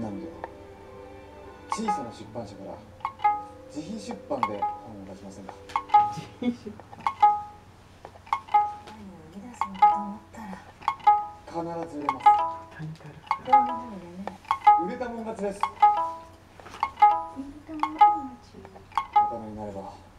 なので小さな出版社から自費出版で本を出しませんか？ 自費出版。 何を生み出すのかと思ったら必ず売れます。 タイトル。 どうにも売れない。 売れたもん勝ちです。 売れたもの勝ち。 お金になれば